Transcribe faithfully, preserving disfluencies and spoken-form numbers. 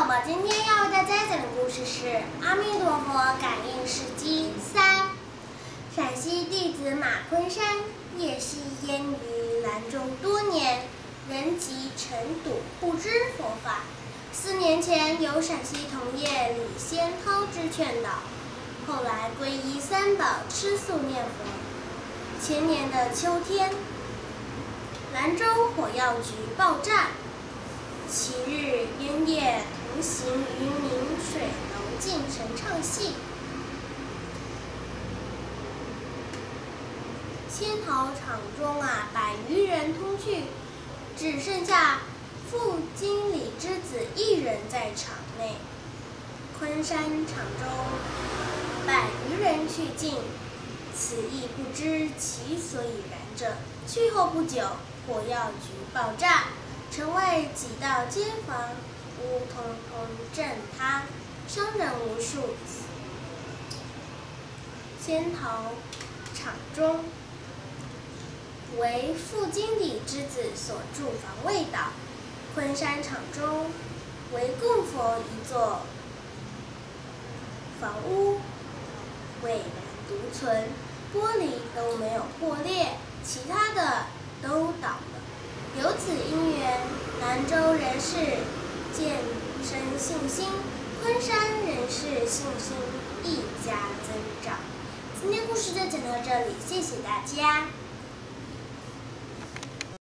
宝今天要为大家讲的故事是《阿弥陀佛感应事迹三》。陕西弟子马昆山夜袭烟于兰州多年，人籍尘笃，不知佛法。四年前，由陕西同业李先涛之劝导，后来皈依三宝，吃素念佛。前年的秋天，兰州火药局爆炸。其日烟叶同行于明水楼进城唱戏，仙桃场中啊，百余人通去，只剩下副经理之子一人在场内。昆山场中百余人去尽，此亦不知其所以然者。去后不久，火药局爆炸。城外几道街坊屋通通震塌，伤人无数。仙桃场中为副经理之子所住房未倒，昆山场中为供佛一座房屋巍然独存，玻璃都没有破裂，其他的都倒了。由此因缘，兰州人士渐生信心，昆山人士信心亦加增长。今天故事就讲到这里，谢谢大家。